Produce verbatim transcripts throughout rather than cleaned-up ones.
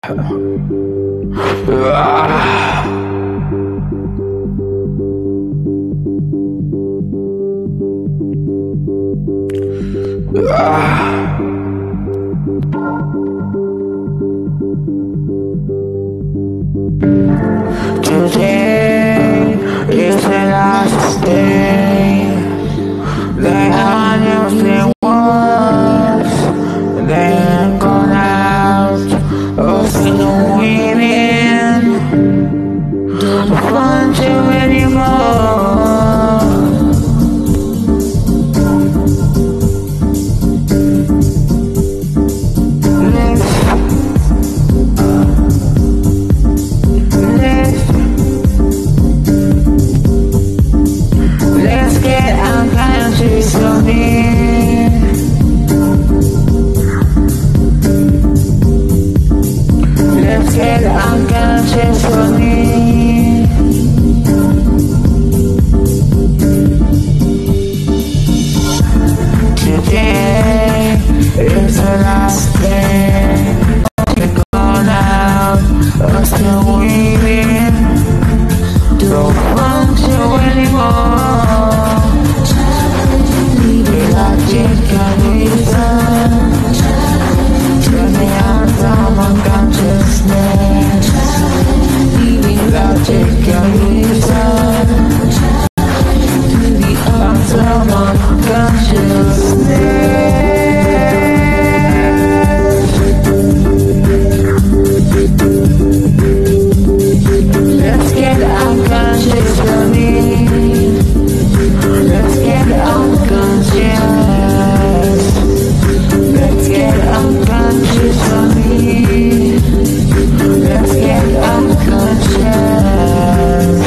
Today is the last day. They are using words. They ain't gone out of the women. Don't want you anymore. Let's get unconscious of me. Let's get unconscious of me. Today is the last day. We're gone out of the women. Don't want you anymore. Logic and reason. Turn me out from unconsciousness. Logic and reason. To the arms of unconsciousness. Let's get unconscious of me. Let's get unconscious. Let's get unconscious of me. Let's get unconscious.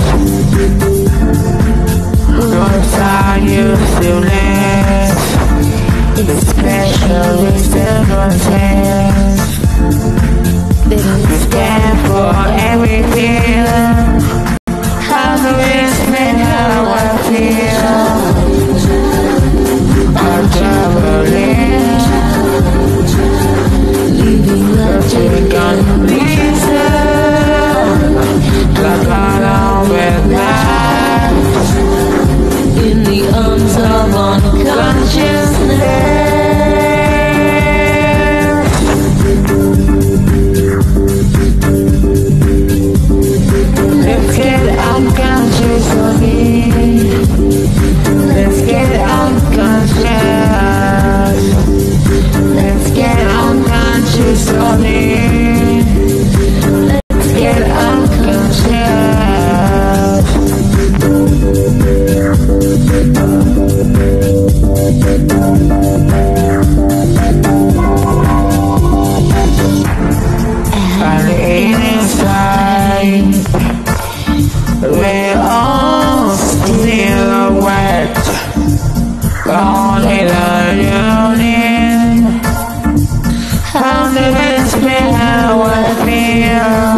Once I used to live the special circumstance. We stand for everything. How do we explain how I feel? I'm traveling, leaving logic on reason. Like all over that. In the arms of unconsciousness. Let's get unconscious of me. Let's get unconscious. Let's get unconscious of me. Let's get unconscious. And inside, we're all still wet. Only the union. How do we explain how I feel?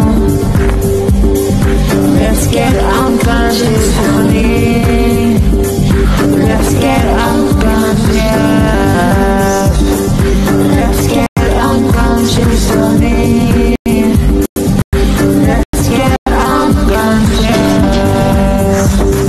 Let's get unconscious of me. Let's get unconscious. Let's get unconscious of me. Let's get unconscious.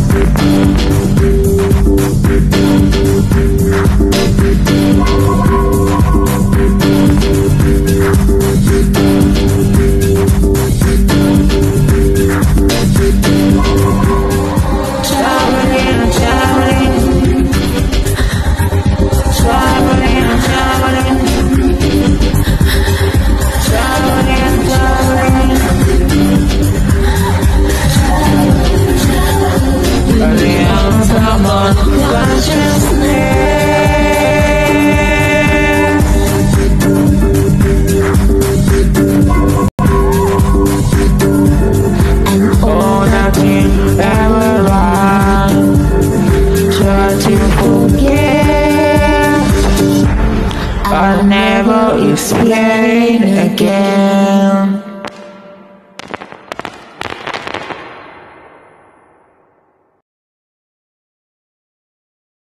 Traveling, traveling, traveling, traveling, traveling, traveling. But the arms of unconsciousness. And all that you ever want, try to forget. I'll never explain again.